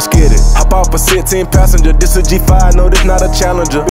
let's get it. Hop off a 16 passenger, this a G5, no, this not a Challenger.